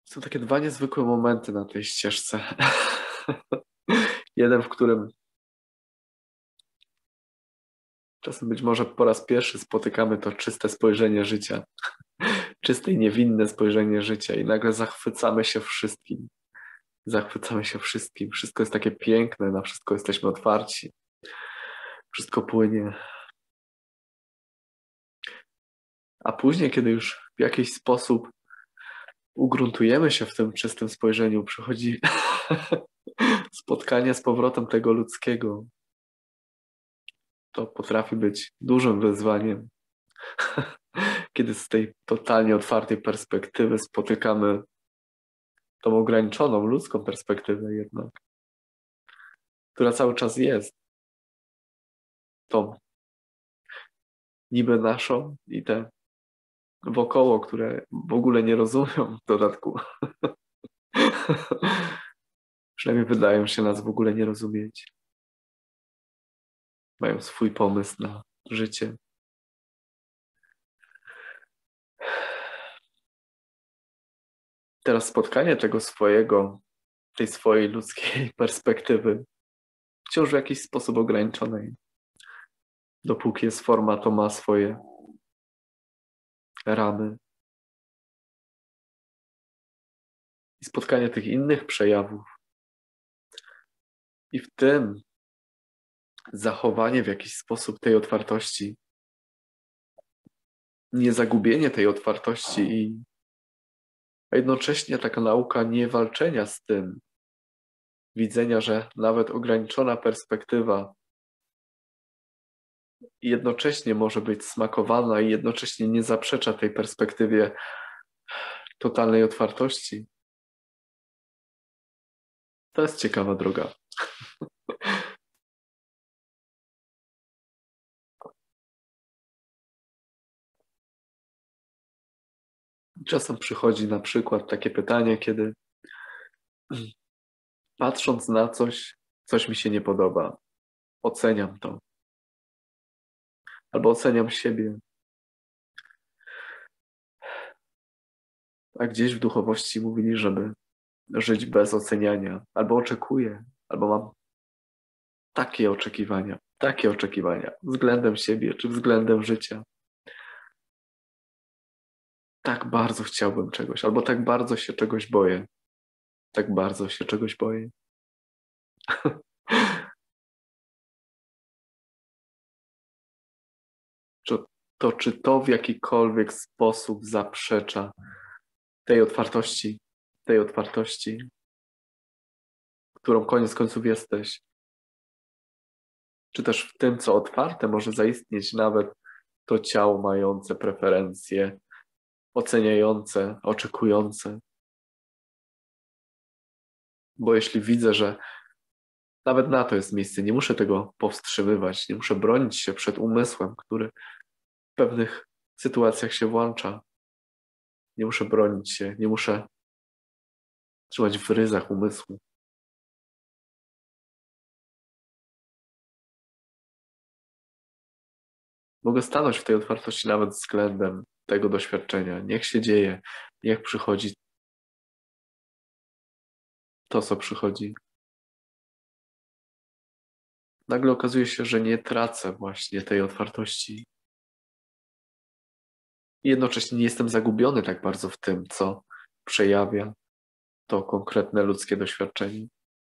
Są takie dwa niezwykłe momenty na tej ścieżce. Jeden, w którym czasem być może po raz pierwszy spotykamy to czyste spojrzenie życia. Czyste i niewinne spojrzenie życia i nagle zachwycamy się wszystkim. Zachwycamy się wszystkim. Wszystko jest takie piękne, na wszystko jesteśmy otwarci. Wszystko płynie. A później, kiedy już w jakiś sposób ugruntujemy się w tym czystym spojrzeniu, przychodzi spotkanie z powrotem tego ludzkiego. To potrafi być dużym wyzwaniem. Kiedy z tej totalnie otwartej perspektywy spotykamy tą ograniczoną ludzką perspektywę jednak, która cały czas jest tą niby naszą i te wokoło, które w ogóle nie rozumią w dodatku. Przynajmniej wydają się nas w ogóle nie rozumieć. Mają swój pomysł na życie. Teraz spotkanie tej swojej ludzkiej perspektywy wciąż w jakiś sposób ograniczonej. Dopóki jest forma, to ma swoje ramy. I spotkanie tych innych przejawów. I w tym zachowanie w jakiś sposób tej otwartości, nie zagubienie tej otwartości a jednocześnie taka nauka nie walczenia z tym, widzenia, że nawet ograniczona perspektywa jednocześnie może być smakowana i jednocześnie nie zaprzecza tej perspektywie totalnej otwartości. To jest ciekawa droga. Czasem przychodzi na przykład takie pytanie, kiedy patrząc na coś mi się nie podoba, oceniam to. Albo oceniam siebie. A gdzieś w duchowości mówili, żeby żyć bez oceniania. Albo oczekuję, albo mam takie oczekiwania względem siebie czy względem życia. Tak bardzo chciałbym czegoś, albo tak bardzo się czegoś boję. Tak bardzo się czegoś boję. Czy to w jakikolwiek sposób zaprzecza tej otwartości, którą koniec końców jesteś? Czy też w tym, co otwarte, może zaistnieć nawet to ciało mające preferencje, oceniające, oczekujące? Bo jeśli widzę, że nawet na to jest miejsce, nie muszę tego powstrzymywać, nie muszę bronić się przed umysłem, który w pewnych sytuacjach się włącza. Nie muszę bronić się, nie muszę trzymać w ryzach umysłu. Mogę stanąć w tej otwartości nawet względem tego doświadczenia. Niech się dzieje, niech przychodzi to, co przychodzi. Nagle okazuje się, że nie tracę właśnie tej otwartości. I jednocześnie nie jestem zagubiony tak bardzo w tym, co przejawia to konkretne ludzkie doświadczenie.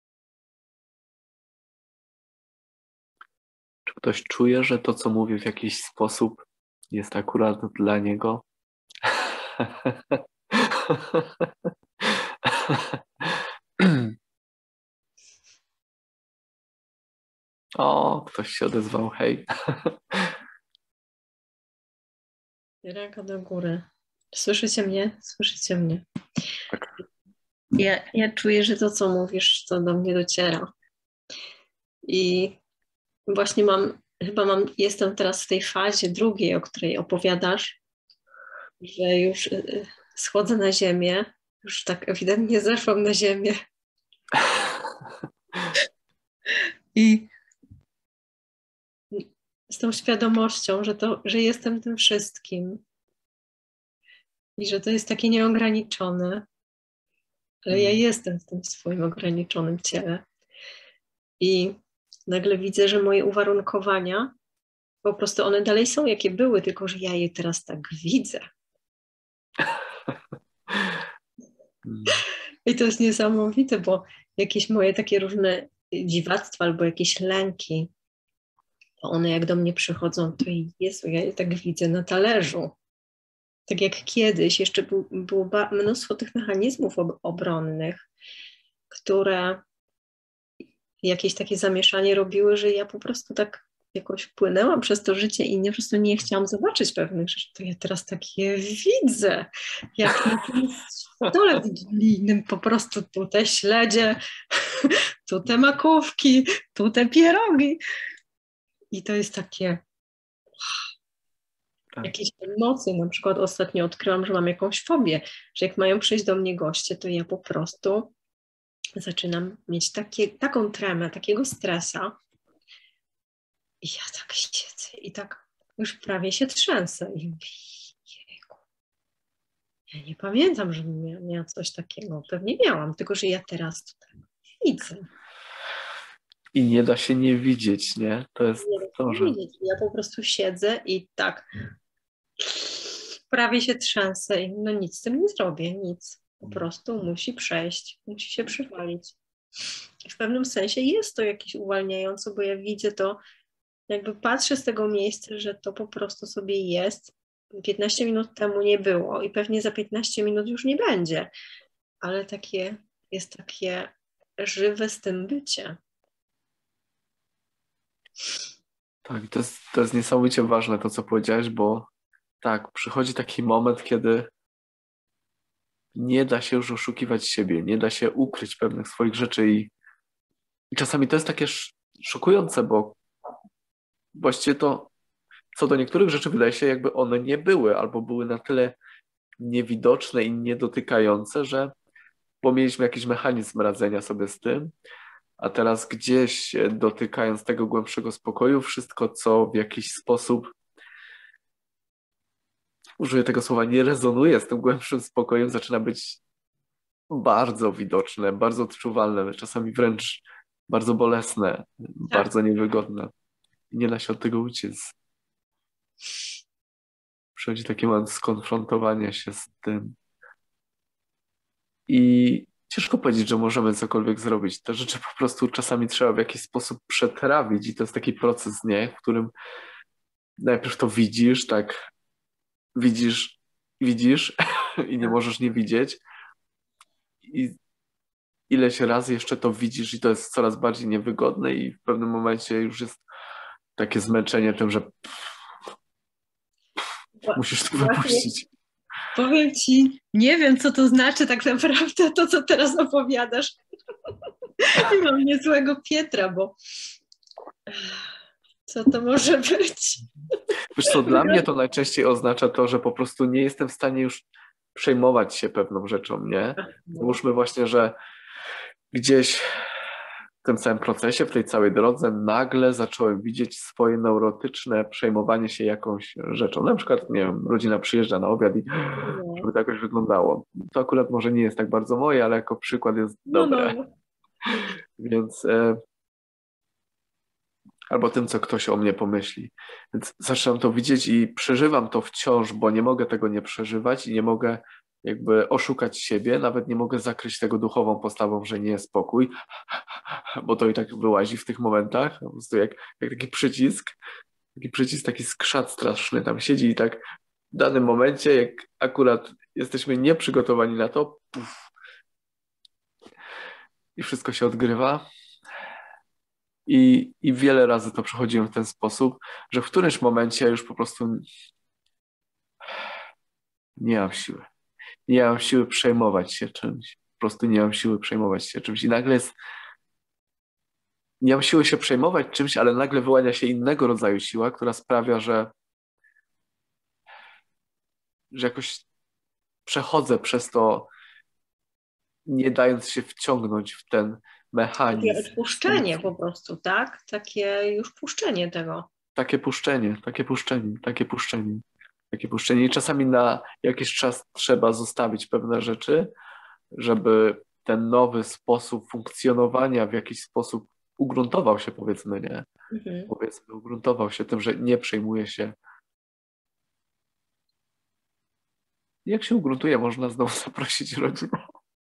Czy ktoś czuje, że to, co mówię w jakiś sposób jest akurat dla niego? O, ktoś się odezwał, hej. Ręka do góry. Słyszycie mnie? Słyszycie mnie? Tak. Ja czuję, że to, co mówisz, to do mnie dociera. I właśnie jestem teraz w tej fazie drugiej, o której opowiadasz, że już schodzę na ziemię, już tak ewidentnie zeszłam na ziemię. I z tą świadomością, że jestem tym wszystkim i że to jest takie nieograniczone. ale ja jestem w tym swoim ograniczonym ciele. I nagle widzę, że moje uwarunkowania, po prostu one dalej są, jakie były, tylko że ja je teraz tak widzę. I to jest niesamowite, bo jakieś moje takie różne dziwactwa albo jakieś lęki, to one jak do mnie przychodzą, to Jezu, ja je tak widzę na talerzu. Tak jak kiedyś, jeszcze było mnóstwo tych mechanizmów obronnych, które jakieś takie zamieszanie robiły, że ja po prostu tak jakoś płynęłam przez to życie i po prostu nie chciałam zobaczyć pewnych rzeczy. To ja teraz takie widzę, jak na tym stole wigilijnym po prostu tu te śledzie, tu te makówki, tu te pierogi. I to jest takie jakieś emocje. Na przykład ostatnio odkryłam, że mam jakąś fobię, że jak mają przyjść do mnie goście, to ja po prostu zaczynam mieć taką tremę, takiego stresa. I ja tak siedzę i tak już prawie się trzęsę. I mówię, jejku, ja nie pamiętam, że miała coś takiego. Pewnie miałam, tylko że ja teraz tutaj widzę. I nie da się nie widzieć, nie? To jest to, że... Ja po prostu siedzę i tak prawie się trzęsę i no nic z tym nie zrobię, nic. Po prostu musi przejść, musi się przywalić. W pewnym sensie jest to jakieś uwalniające, bo ja widzę to, jakby patrzę z tego miejsca, że to po prostu sobie jest. 15 minut temu nie było i pewnie za 15 minut już nie będzie. Ale jest takie żywe z tym bycie. Tak, to jest niesamowicie ważne to, co powiedziałeś, bo tak, przychodzi taki moment, kiedy nie da się już oszukiwać siebie, nie da się ukryć pewnych swoich rzeczy i czasami to jest takie szokujące, bo właściwie to co do niektórych rzeczy wydaje się, jakby one nie były, albo były na tyle niewidoczne i niedotykające, że bo mieliśmy jakiś mechanizm radzenia sobie z tym, a teraz gdzieś dotykając tego głębszego spokoju, wszystko, co w jakiś sposób, użyję tego słowa, nie rezonuje z tym głębszym spokojem, zaczyna być bardzo widoczne, bardzo odczuwalne, czasami wręcz bardzo bolesne, bardzo niewygodne. I nie da się od tego uciec. Przychodzi taki moment skonfrontowania się z tym. I ciężko powiedzieć, że możemy cokolwiek zrobić. Te rzeczy po prostu czasami trzeba w jakiś sposób przetrawić i to jest taki proces, nie? W którym najpierw to widzisz, tak widzisz i nie możesz nie widzieć. I ileś razy jeszcze to widzisz i to jest coraz bardziej niewygodne i w pewnym momencie już jest takie zmęczenie tym, że musisz to wypuścić. Powiem Ci, nie wiem, co to znaczy tak naprawdę to, co teraz opowiadasz. I mam niezłego Pietra, bo co to może być? Wiesz co, dla mnie to najczęściej oznacza to, że po prostu nie jestem w stanie już przejmować się pewną rzeczą, nie? Załóżmy właśnie, że gdzieś w tym całym procesie, w tej całej drodze nagle zacząłem widzieć swoje neurotyczne przejmowanie się jakąś rzeczą. Na przykład, nie wiem, rodzina przyjeżdża na obiad i żeby to jakoś wyglądało. To akurat może nie jest tak bardzo moje, ale jako przykład jest dobre. No. Więc albo tym, co ktoś o mnie pomyśli. Więc zaczynam to widzieć i przeżywam to wciąż, bo nie mogę tego nie przeżywać i nie mogę jakby oszukać siebie, nawet nie mogę zakryć tego duchową postawą, że nie jest spokój, bo to i tak wyłazi w tych momentach, po prostu jak taki przycisk, taki skrzat straszny tam siedzi i tak w danym momencie, jak akurat jesteśmy nieprzygotowani na to, puf, i wszystko się odgrywa. I wiele razy to przechodziłem w ten sposób, że w którymś momencie już po prostu nie mam siły. Nie mam siły przejmować się czymś. Po prostu nie mam siły przejmować się czymś. I nagle nie mam siły się przejmować czymś, ale nagle wyłania się innego rodzaju siła, która sprawia, że jakoś przechodzę przez to, nie dając się wciągnąć w ten mechanizm. Takie odpuszczenie po prostu, tak? Takie już puszczenie tego. Takie puszczenie. I czasami na jakiś czas trzeba zostawić pewne rzeczy, żeby ten nowy sposób funkcjonowania w jakiś sposób ugruntował się, powiedzmy, nie? Powiedzmy, ugruntował się tym, że nie przejmuje się. Jak się ugruntuje, można znowu zaprosić rodzinę.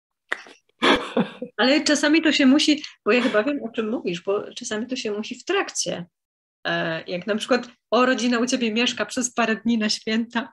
Ale czasami to się musi, bo ja chyba wiem, o czym mówisz, bo czasami to się musi w trakcie. Jak na przykład, rodzina u ciebie mieszka przez parę dni na święta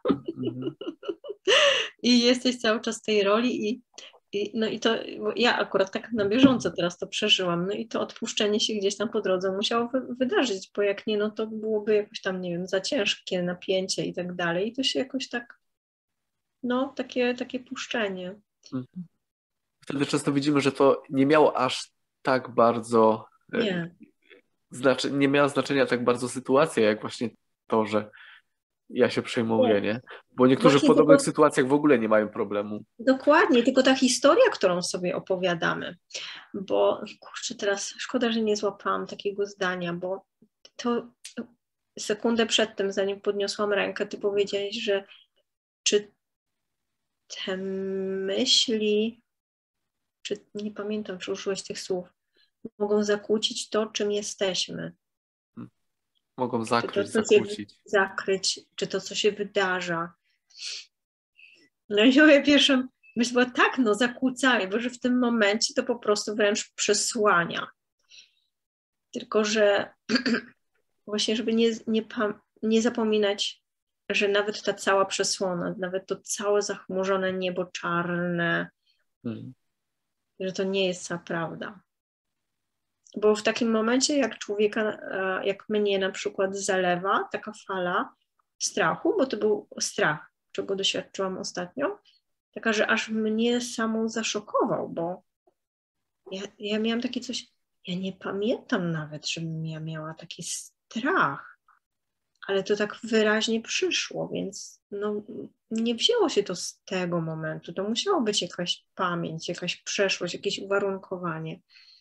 i jesteś cały czas w tej roli no i to ja akurat tak na bieżąco teraz to przeżyłam, no i to odpuszczenie się gdzieś tam po drodze musiało wydarzyć, bo jak nie, no to byłoby jakoś tam, nie wiem, za ciężkie napięcie i tak dalej i to się jakoś tak, no takie puszczenie. Wtedy często widzimy, że to nie miało aż tak bardzo, Nie. nie miała znaczenia tak bardzo sytuacja, jak właśnie to, że ja się przejmuję, nie? Bo niektórzy Właśnie w podobnych sytuacjach w ogóle nie mają problemu. Dokładnie, tylko ta historia, którą sobie opowiadamy, bo kurczę, teraz szkoda, że nie złapałam takiego zdania, bo to sekundę przed tym, zanim podniosłam rękę, ty powiedziałeś, że czy te myśli, czy nie pamiętam, czy użyłeś tych słów, mogą zakłócić to, czym jesteśmy. Mogą zakryć, czy to, zakłócić. Zakryć, czy to, co się wydarza. No i moja pierwsza myśl była, tak, no zakłócają, bo że w tym momencie to po prostu wręcz przesłania. Tylko, że właśnie, żeby nie zapominać, że nawet ta cała przesłona, nawet to całe zachmurzone niebo czarne, że to nie jest cała prawda. Bo w takim momencie, jak człowieka, jak mnie na przykład zalewa taka fala strachu, bo to był strach, czego doświadczyłam ostatnio, taka, że aż mnie samą zaszokował, bo ja miałam takie coś, ja nie pamiętam nawet, żebym ja miała taki strach, ale to tak wyraźnie przyszło, więc no, nie wzięło się to z tego momentu, to musiało być jakaś pamięć, jakaś przeszłość, jakieś uwarunkowanie.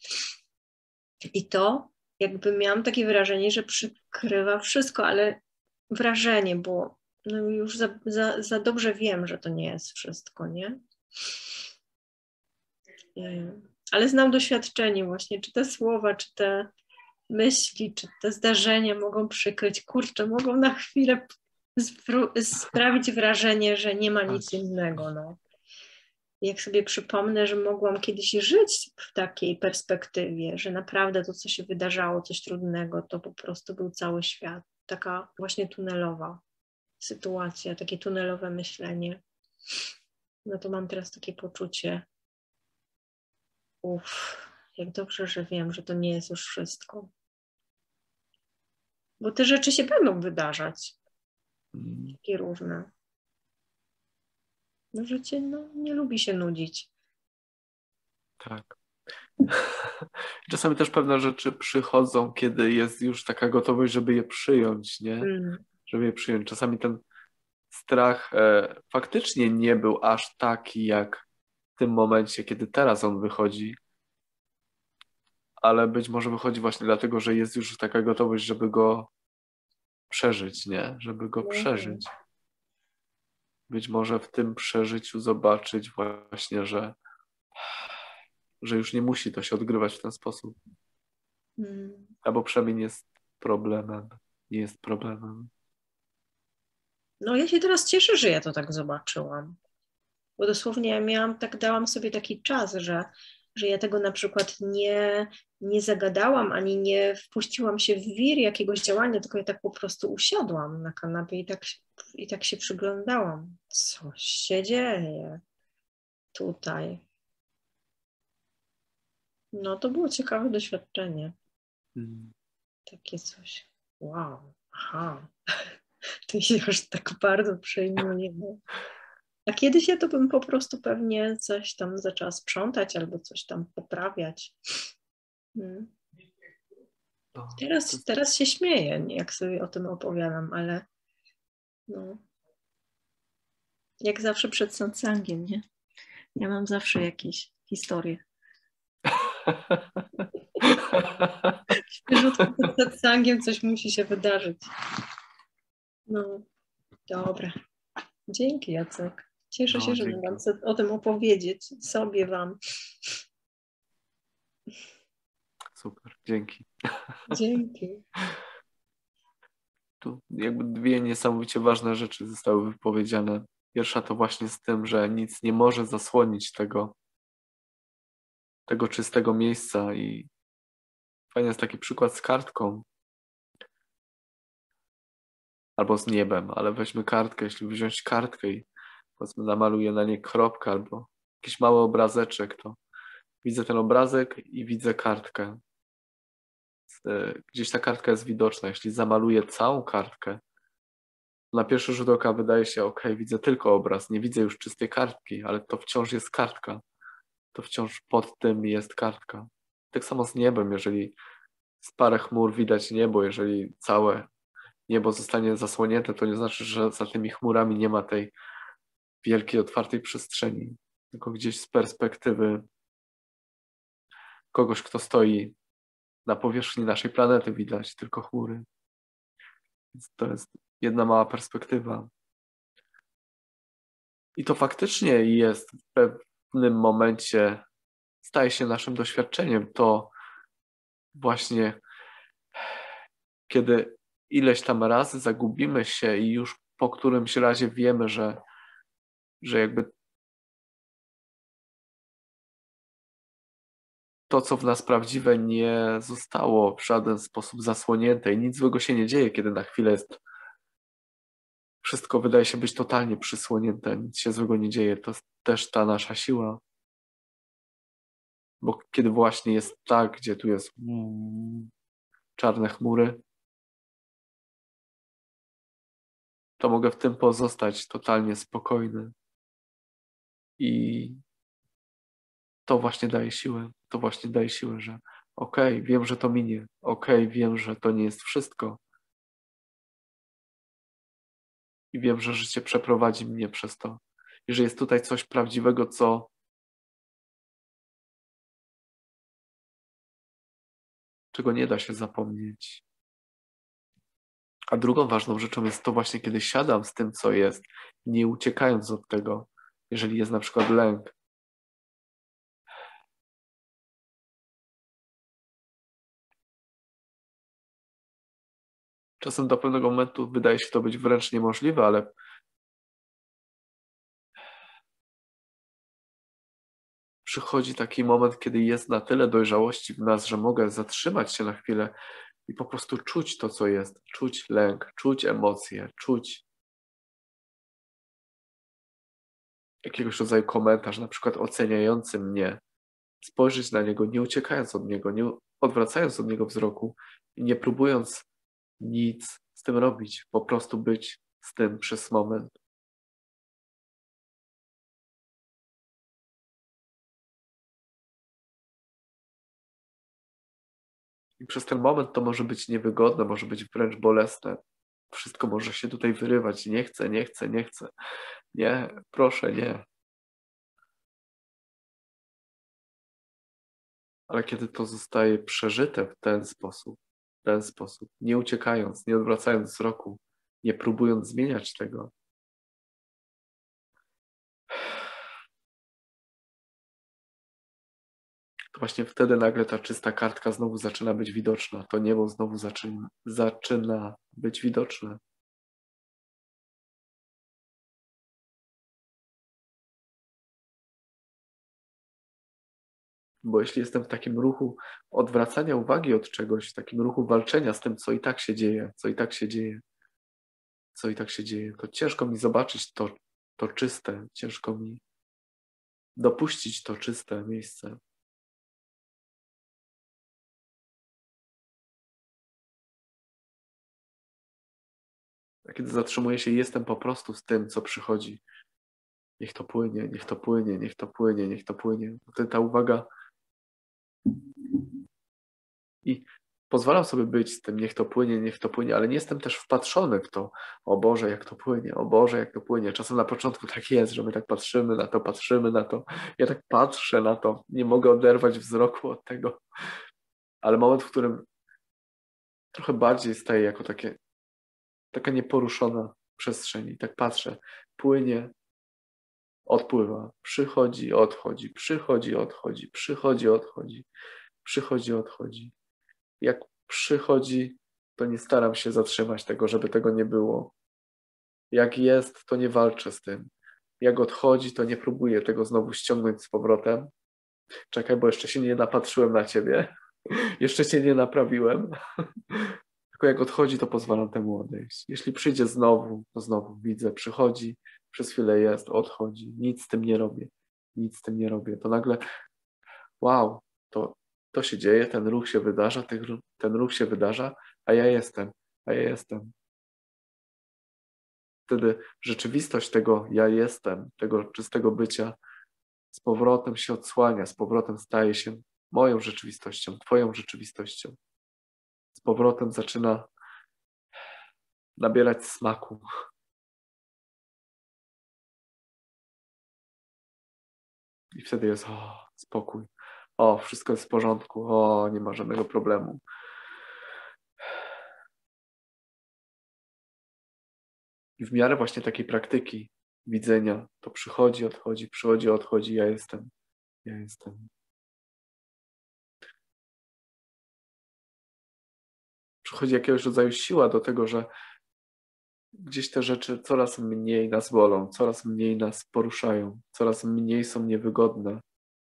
I to jakby miałam takie wrażenie, że przykrywa wszystko, ale wrażenie, bo no już za dobrze wiem, że to nie jest wszystko, nie? Ale znam doświadczenie właśnie, czy te słowa, czy te myśli, czy te zdarzenia mogą przykryć, kurczę, mogą na chwilę sprawić wrażenie, że nie ma nic innego, no. Jak sobie przypomnę, że mogłam kiedyś żyć w takiej perspektywie, że naprawdę to, co się wydarzało, coś trudnego, to po prostu był cały świat. Taka właśnie tunelowa sytuacja, takie tunelowe myślenie. No to mam teraz takie poczucie, jak dobrze, że wiem, że to nie jest już wszystko. Bo te rzeczy się będą wydarzać. Takie różne. No życie nie lubi się nudzić. Tak. Czasami też pewne rzeczy przychodzą, kiedy jest już taka gotowość, żeby je przyjąć, nie? Żeby je przyjąć. Czasami ten strach faktycznie nie był aż taki, jak w tym momencie, kiedy teraz on wychodzi, ale być może wychodzi właśnie dlatego, że jest już taka gotowość, żeby go przeżyć, nie? Żeby go przeżyć. Być może w tym przeżyciu zobaczyć właśnie, że już nie musi to się odgrywać w ten sposób. Albo przynajmniej nie jest problemem. Nie jest problemem. No ja się teraz cieszę, że ja to tak zobaczyłam. Bo dosłownie dałam sobie taki czas, że ja tego na przykład nie zagadałam, ani nie wpuściłam się w wir jakiegoś działania, tylko ja tak po prostu usiadłam na kanapie i tak się przyglądałam. Co się dzieje tutaj? No to było ciekawe doświadczenie. Takie coś. Wow, aha. To się aż tak bardzo przejmuje. A kiedyś ja to bym po prostu pewnie coś tam zaczęła sprzątać albo coś tam poprawiać. Teraz się śmieję, jak sobie o tym opowiadam, ale no, jak zawsze przed satsangiem, nie? Ja mam zawsze jakieś historie. Świeżutko przed satsangiem coś musi się wydarzyć. No, dobra. Dzięki, Jacek. Cieszę się, No, że dzięki. mogłam o tym opowiedzieć sobie wam. Super, dzięki. Dzięki. Tu jakby dwie niesamowicie ważne rzeczy zostały wypowiedziane. Pierwsza to właśnie z tym, że nic nie może zasłonić tego czystego miejsca i fajny jest taki przykład z kartką albo z niebem, ale weźmy kartkę, jeśli wziąć kartkę i powiedzmy namaluję na niej kropkę albo jakiś mały obrazeczek, to widzę ten obrazek i widzę kartkę. Gdzieś ta kartka jest widoczna. Jeśli zamaluję całą kartkę, na pierwszy rzut oka wydaje się, ok, widzę tylko obraz, nie widzę już czystej kartki, ale to wciąż jest kartka. To wciąż pod tym jest kartka. Tak samo z niebem, jeżeli z parę chmur widać niebo, jeżeli całe niebo zostanie zasłonięte, to nie znaczy, że za tymi chmurami nie ma tej wielkiej, otwartej przestrzeni, tylko gdzieś z perspektywy kogoś, kto stoi na powierzchni naszej planety widać tylko chmury. Więc to jest jedna mała perspektywa. I to faktycznie jest w pewnym momencie, staje się naszym doświadczeniem. To właśnie kiedy ileś tam razy zagubimy się i już po którymś razie wiemy, że jakby to, co w nas prawdziwe, nie zostało w żaden sposób zasłonięte i nic złego się nie dzieje, kiedy na chwilę jest wszystko wydaje się być totalnie przysłonięte, nic się złego nie dzieje. To jest też ta nasza siła. Bo kiedy właśnie jest tak, gdzie tu jest czarne chmury, to mogę w tym pozostać totalnie spokojny. I to właśnie daje siłę. To właśnie daje siłę, że okej, wiem, że to minie. Okej, wiem, że to nie jest wszystko. I wiem, że życie przeprowadzi mnie przez to. I że jest tutaj coś prawdziwego, czego nie da się zapomnieć. A drugą ważną rzeczą jest to właśnie, kiedy siadam z tym, co jest, nie uciekając od tego, jeżeli jest na przykład lęk. Czasem do pewnego momentu wydaje się to być wręcz niemożliwe, ale przychodzi taki moment, kiedy jest na tyle dojrzałości w nas, że mogę zatrzymać się na chwilę i po prostu czuć to, co jest. Czuć lęk, czuć emocje, czuć jakiegoś rodzaju komentarz, na przykład oceniający mnie. Spojrzeć na niego, nie uciekając od niego, nie odwracając od niego wzroku i nie próbując nic z tym robić. Po prostu być z tym przez moment. I przez ten moment to może być niewygodne, może być wręcz bolesne. Wszystko może się tutaj wyrywać. Nie chcę, nie chcę, nie chcę. Nie, proszę, nie. Ale kiedy to zostaje przeżyte w ten sposób, nie uciekając, nie odwracając wzroku, nie próbując zmieniać tego, to właśnie wtedy nagle ta czysta kartka znowu zaczyna być widoczna. To niebo znowu zaczyna być widoczne. Bo jeśli jestem w takim ruchu odwracania uwagi od czegoś, w takim ruchu walczenia z tym, co i tak się dzieje, co i tak się dzieje, co i tak się dzieje, to ciężko mi zobaczyć to czyste, ciężko mi dopuścić to czyste miejsce. A kiedy zatrzymuję się i jestem po prostu z tym, co przychodzi, niech to płynie, niech to płynie, niech to płynie, niech to płynie. Wtedy ta uwaga i pozwalam sobie być z tym, niech to płynie, ale nie jestem też wpatrzony w to, o Boże, jak to płynie, o Boże, jak to płynie. Czasem na początku tak jest, że my tak patrzymy na to. Ja tak patrzę na to, nie mogę oderwać wzroku od tego, ale moment, w którym trochę bardziej staje jako taka nieporuszona przestrzeń i tak patrzę, płynie, odpływa, przychodzi, odchodzi, przychodzi, odchodzi, przychodzi, odchodzi, przychodzi, odchodzi. Jak przychodzi, to nie staram się zatrzymać tego, żeby tego nie było. Jak jest, to nie walczę z tym. Jak odchodzi, to nie próbuję tego znowu ściągnąć z powrotem. Czekaj, bo jeszcze się nie napatrzyłem na ciebie. Jeszcze cię nie naprawiłem. Tylko jak odchodzi, to pozwalam temu odejść. Jeśli przyjdzie znowu, to znowu widzę, przychodzi, przez chwilę jest, odchodzi. Nic z tym nie robię. Nic z tym nie robię. To nagle, wow, to się dzieje, ten ruch się wydarza, ten ruch się wydarza, a ja jestem, a ja jestem. Wtedy rzeczywistość tego ja jestem, tego czystego bycia z powrotem się odsłania, z powrotem staje się moją rzeczywistością, twoją rzeczywistością. Z powrotem zaczyna nabierać smaku. I wtedy jest spokój. Wszystko jest w porządku. Nie ma żadnego problemu. I w miarę właśnie takiej praktyki widzenia, to przychodzi, odchodzi, ja jestem. Ja jestem. Przychodzi jakiegoś rodzaju siła do tego, że gdzieś te rzeczy coraz mniej nas bolą, coraz mniej nas poruszają, coraz mniej są niewygodne.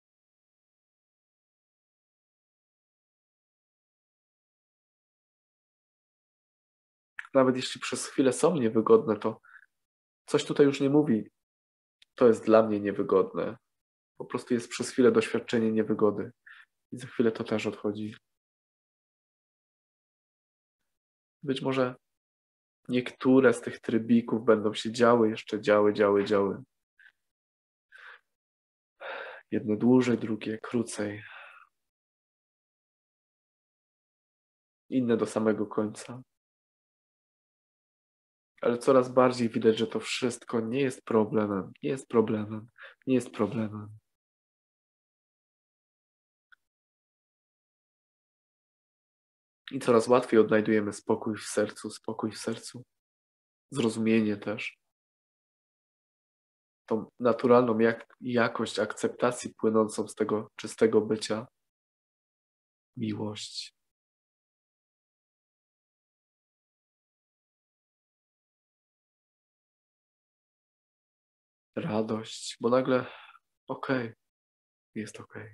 Nawet jeśli przez chwilę są niewygodne, to coś tutaj już nie mówi, to jest dla mnie niewygodne. Po prostu jest przez chwilę doświadczenie niewygody. I za chwilę to też odchodzi. Być może niektóre z tych trybików będą się działy, jeszcze działy. Jedne dłużej, drugie krócej. Inne do samego końca. Ale coraz bardziej widać, że to wszystko nie jest problemem. Nie jest problemem. Nie jest problemem. I coraz łatwiej odnajdujemy spokój w sercu. Zrozumienie też. Tą naturalną jakość akceptacji płynącą z tego czystego bycia. Miłość. Radość, bo nagle jest okej.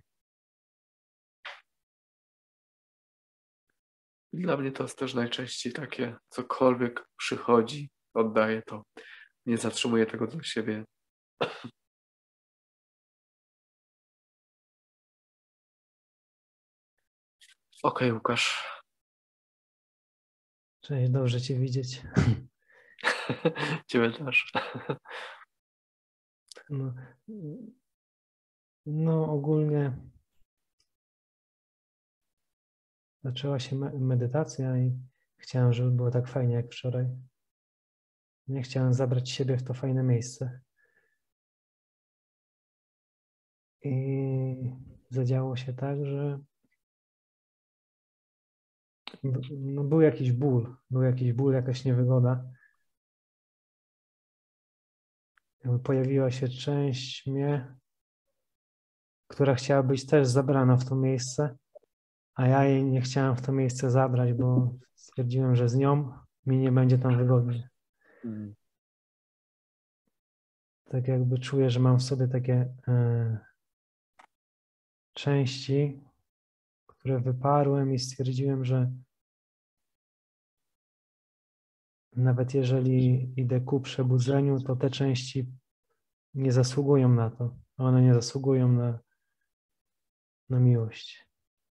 I dla mnie to jest też najczęściej takie, cokolwiek przychodzi, oddaję to. Nie zatrzymuję tego dla siebie. Okej, Łukasz. Cześć, dobrze Cię widzieć. Ciebie też. No ogólnie zaczęła się medytacja i chciałem, żeby było tak fajnie jak wczoraj. Nie chciałem zabrać siebie w to fajne miejsce. I zadziało się tak, że był jakiś ból, jakaś niewygoda. Pojawiła się część mnie, która chciała być też zabrana w to miejsce, a ja jej nie chciałem w to miejsce zabrać, bo stwierdziłem, że z nią mi nie będzie tam wygodnie. Tak jakby czuję, że mam w sobie takie części, które wyparłem i stwierdziłem, że nawet jeżeli idę ku przebudzeniu, to te części nie zasługują na to. One nie zasługują na miłość.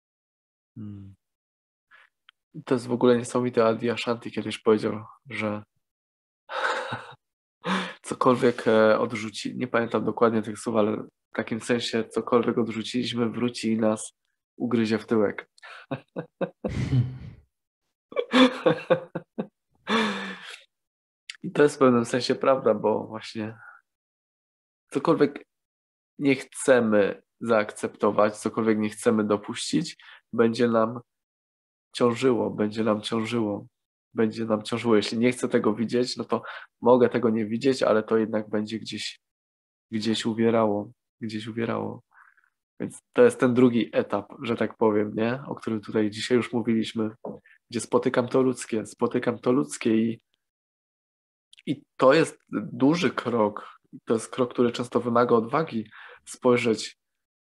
To jest w ogóle niesamowite. Adi Ashanti kiedyś powiedział, że cokolwiek odrzuci, nie pamiętam dokładnie tych słów, ale w takim sensie cokolwiek odrzuciliśmy, wróci i nas ugryzie w tyłek. I to jest w pewnym sensie prawda, bo właśnie cokolwiek nie chcemy zaakceptować, cokolwiek nie chcemy dopuścić, będzie nam ciążyło. Jeśli nie chcę tego widzieć, no to mogę tego nie widzieć, ale to jednak będzie gdzieś gdzieś uwierało, gdzieś uwierało. Więc to jest ten drugi etap, że tak powiem, nie? O którym tutaj dzisiaj już mówiliśmy, gdzie spotykam to ludzkie i to jest duży krok. To jest krok, który często wymaga odwagi spojrzeć,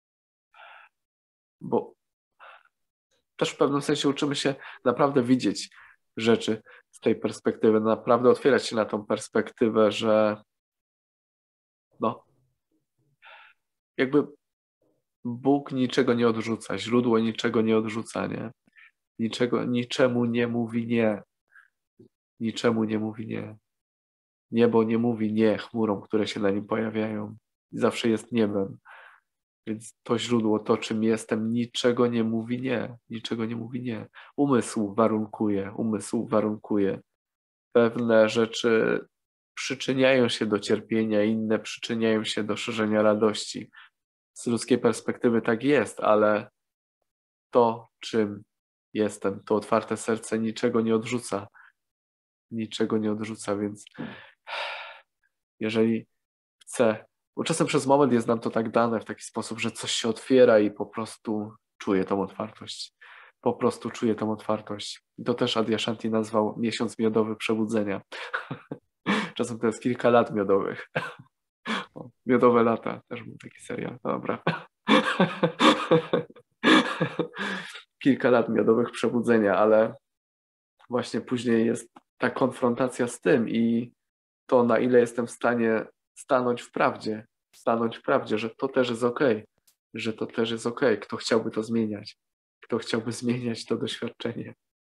bo też w pewnym sensie uczymy się naprawdę widzieć rzeczy z tej perspektywy, naprawdę otwierać się na tą perspektywę, że no, jakby Bóg niczego nie odrzuca, źródło niczego nie odrzuca, nie? Niczemu nie mówi nie. Niczemu nie mówi nie. Niebo nie mówi nie chmurom, które się na nim pojawiają. Zawsze jest niebem. Więc to źródło, to czym jestem, niczego nie mówi nie. Niczego nie mówi nie. Umysł warunkuje. Pewne rzeczy przyczyniają się do cierpienia, inne przyczyniają się do szerzenia radości. Z ludzkiej perspektywy tak jest, ale to, czym jestem, to otwarte serce niczego nie odrzuca. Niczego nie odrzuca, więc jeżeli chcę, bo czasem przez moment jest nam to tak dane w taki sposób, że coś się otwiera i po prostu czuję tą otwartość. Po prostu czuję tą otwartość. I to też Adyashanti nazwał miesiąc miodowy przebudzenia. Czasem to jest kilka lat miodowych. O, miodowe lata, też był taki serial. Dobra. Kilka lat miodowych przebudzenia, ale właśnie później jest ta konfrontacja z tym i to, na ile jestem w stanie stanąć w prawdzie, że to też jest okej, że to też jest okej. Kto chciałby to zmieniać? Kto chciałby zmieniać to doświadczenie?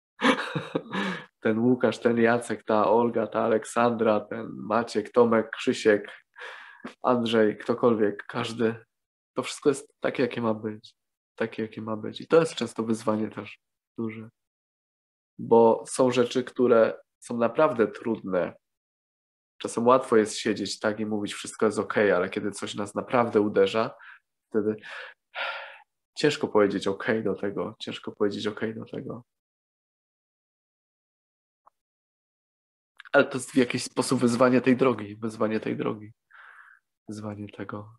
Ten Łukasz, ten Jacek, ta Olga, ta Aleksandra, ten Maciek, Tomek, Krzysiek, Andrzej, ktokolwiek, każdy. To wszystko jest takie, jakie ma być. Takie, jakie ma być. I to jest często wyzwanie też duże. Bo są rzeczy, które są naprawdę trudne. Czasem łatwo jest siedzieć tak i mówić, wszystko jest okej, ale kiedy coś nas naprawdę uderza, wtedy ciężko powiedzieć okej do tego, ciężko powiedzieć okej do tego. Ale to jest w jakiś sposób wyzwanie tej drogi, wyzwanie tego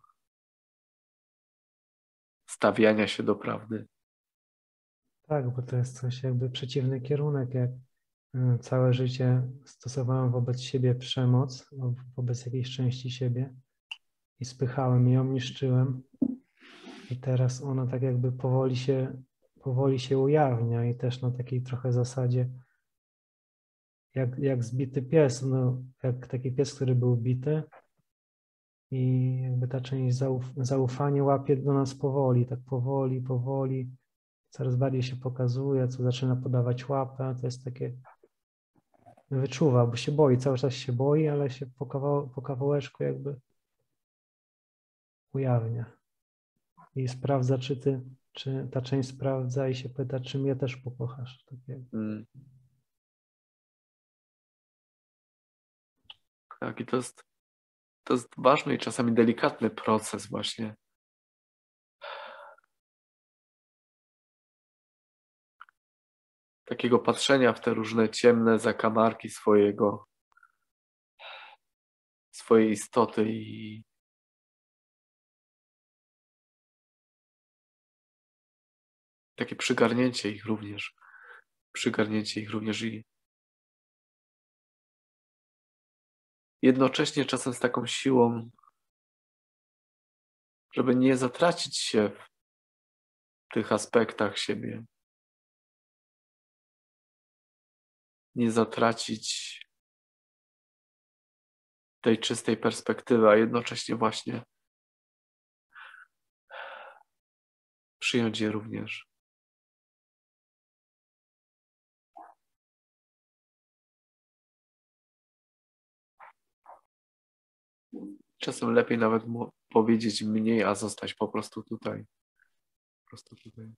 stawiania się do prawdy. Tak, bo to jest coś jakby przeciwny kierunek, jak całe życie stosowałem wobec siebie przemoc, wobec jakiejś części siebie i spychałem ją, niszczyłem i teraz ona tak jakby powoli się ujawnia i też na takiej trochę zasadzie jak zbity pies, no, jak taki pies, który był bity i jakby ta część zaufania łapie do nas powoli, tak powoli, coraz bardziej się pokazuje, co zaczyna podawać łapę, to jest takie, wyczuwa, bo się boi, cały czas się boi, ale się po kawałeczku jakby ujawnia i sprawdza, czy ta część sprawdza i się pyta, czy mnie też pokochasz. Tak, i to jest ważny i czasami delikatny proces właśnie. Takiego patrzenia w te różne ciemne zakamarki swojej istoty i takie przygarnięcie ich również. I jednocześnie czasem z taką siłą, żeby nie zatracić się w tych aspektach siebie. Nie zatracić tej czystej perspektywy, a jednocześnie właśnie przyjąć je również. Czasem lepiej nawet powiedzieć mniej, a zostać po prostu tutaj. Po prostu tutaj.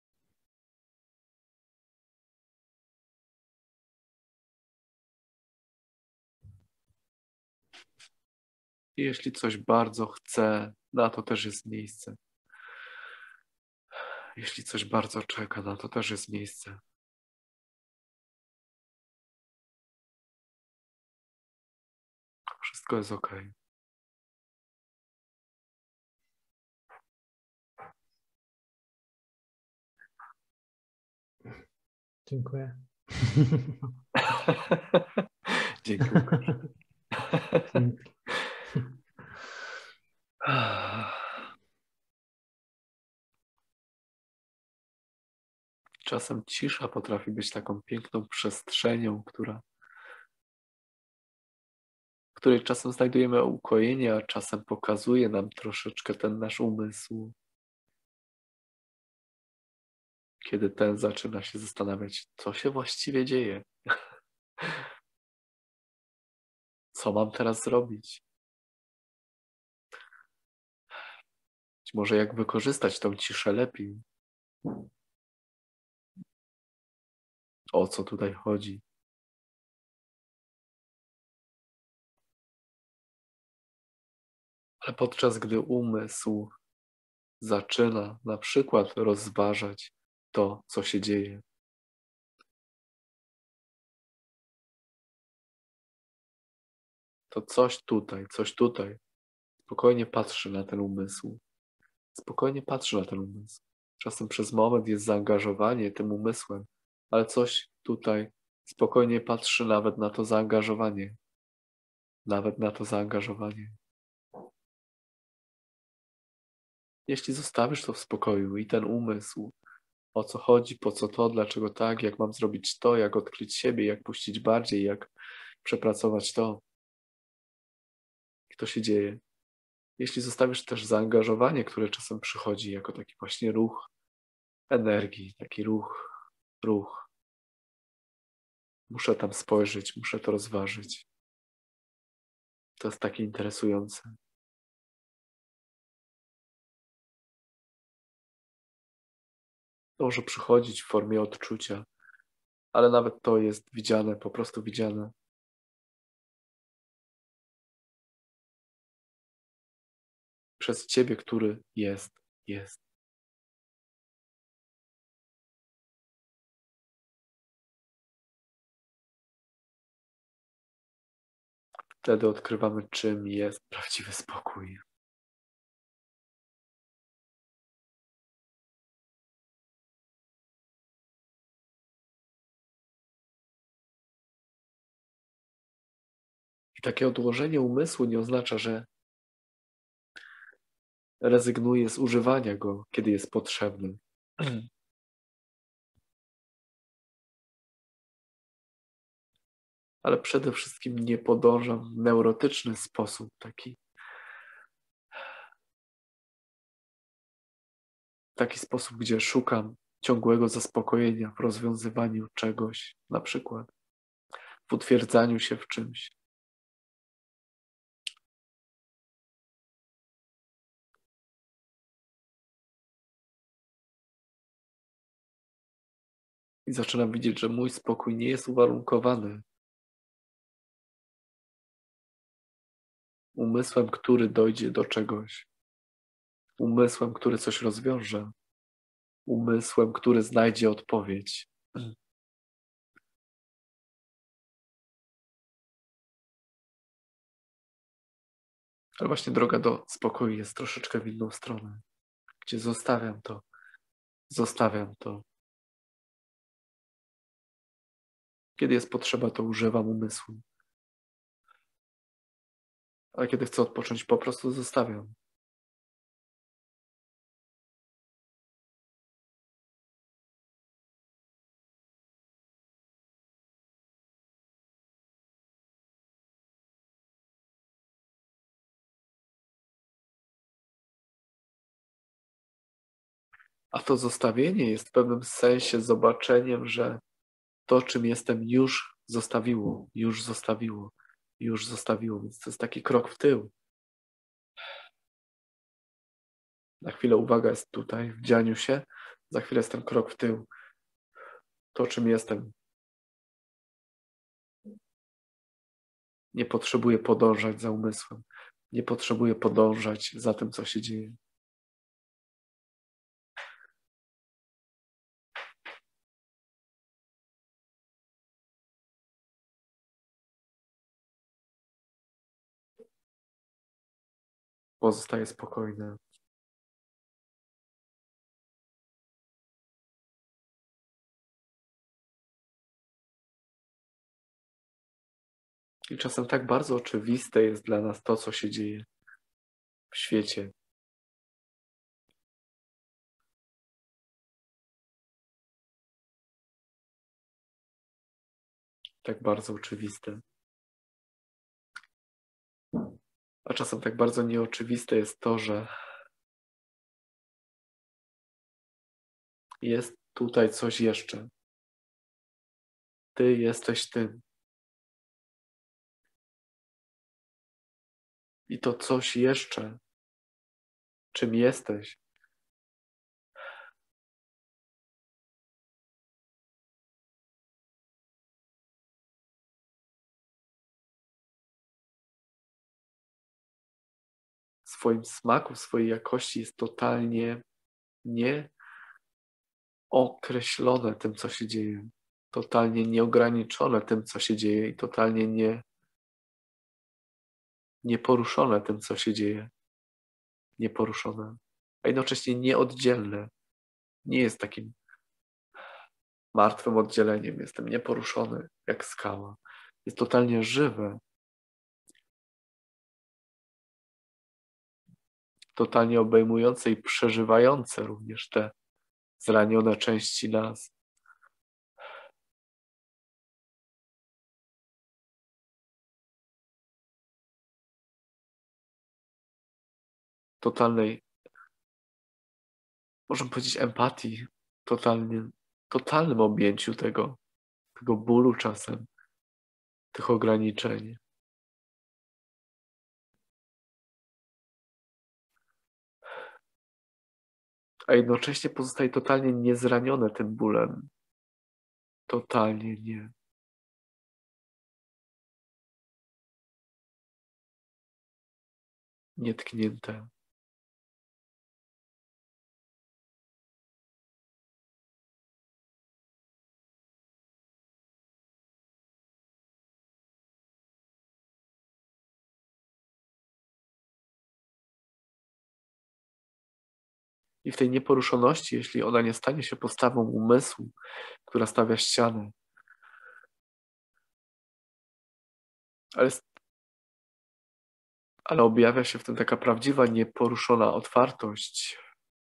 I jeśli coś bardzo chcę, na to też jest miejsce. Jeśli coś bardzo czeka, na to też jest miejsce. Wszystko jest okej. Dziękuję. Dzięki, Łukasz. Dzięki. Czasem cisza potrafi być taką piękną przestrzenią, w której czasem znajdujemy ukojenie, a czasem pokazuje nam troszeczkę ten nasz umysł. Kiedy ten zaczyna się zastanawiać, co się właściwie dzieje. Co mam teraz zrobić? Być może jak wykorzystać tą ciszę lepiej? O co tutaj chodzi? Ale podczas gdy umysł zaczyna na przykład rozważać to, co się dzieje, to coś tutaj spokojnie patrzy na ten umysł. Spokojnie patrzy na ten umysł. Czasem przez moment jest zaangażowanie tym umysłem, ale coś tutaj spokojnie patrzy nawet na to zaangażowanie. Nawet na to zaangażowanie. Jeśli zostawisz to w spokoju i ten umysł, o co chodzi, po co to, dlaczego tak, jak mam zrobić to, jak odkryć siebie, jak puścić bardziej, jak przepracować to, to się dzieje. Jeśli zostawisz też zaangażowanie, które czasem przychodzi jako taki właśnie ruch energii, taki ruch. Muszę tam spojrzeć, muszę to rozważyć. To jest takie interesujące. To może przychodzić w formie odczucia, ale nawet to jest widziane, po prostu widziane. Przez Ciebie, który jest. Wtedy odkrywamy, czym jest prawdziwy spokój. I takie odłożenie umysłu nie oznacza, że rezygnuję z używania go, kiedy jest potrzebny. Ale przede wszystkim nie podążam w neurotyczny sposób, taki sposób, gdzie szukam ciągłego zaspokojenia w rozwiązywaniu czegoś, na przykład w utwierdzaniu się w czymś. I zaczynam widzieć, że mój spokój nie jest uwarunkowany umysłem, który dojdzie do czegoś, umysłem, który coś rozwiąże, umysłem, który znajdzie odpowiedź. Ale właśnie droga do spokoju jest troszeczkę w inną stronę, gdzie zostawiam to. Kiedy jest potrzeba, to używam umysłu. Ale kiedy chcę odpocząć, po prostu zostawiam. A to zostawienie jest w pewnym sensie zobaczeniem, że to, czym jestem, już zostawiło. Więc to jest taki krok w tył. Na chwilę uwaga jest tutaj, w dzianiu się. Za chwilę jest ten krok w tył. To, czym jestem. Nie potrzebuję podążać za umysłem. Nie potrzebuję podążać za tym, co się dzieje. Pozostaję spokojny. I czasem tak bardzo oczywiste jest dla nas to, co się dzieje w świecie. Tak bardzo oczywiste. A czasem tak bardzo nieoczywiste jest to, że jest tutaj coś jeszcze. Ty jesteś tym. I to coś jeszcze, czym jesteś, w swoim smaku, w swojej jakości jest totalnie nieokreślone tym, co się dzieje. Totalnie nieograniczone tym, co się dzieje i totalnie nieporuszone tym, co się dzieje. Nieporuszone, a jednocześnie nieoddzielne. Nie jest takim martwym oddzieleniem. Jestem nieporuszony jak skała. Jest totalnie żywe. Totalnie obejmujące i przeżywające również te zranione części nas. Totalnej, możemy powiedzieć, empatii, totalnym objęciu tego bólu czasem, tych ograniczeń. A jednocześnie pozostaje totalnie niezranione tym bólem. Totalnie nie. Nietknięte. I w tej nieporuszoności, jeśli ona nie stanie się postawą umysłu, która stawia ścianę, ale objawia się w tym taka prawdziwa, nieporuszona otwartość.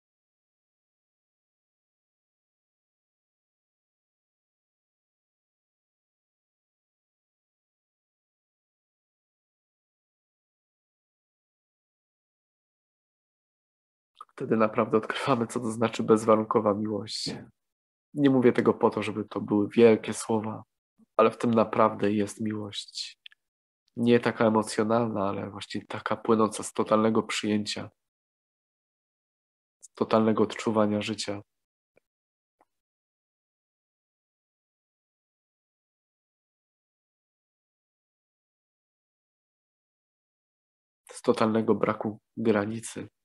Wtedy naprawdę odkrywamy, co to znaczy bezwarunkowa miłość. Nie mówię tego po to, żeby to były wielkie słowa, ale w tym naprawdę jest miłość. Nie taka emocjonalna, ale właśnie taka płynąca z totalnego przyjęcia, z totalnego odczuwania życia. Z totalnego braku granicy.